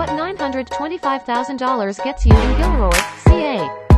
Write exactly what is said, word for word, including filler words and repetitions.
what nine hundred twenty-five thousand dollars gets you in Gilroy, C A.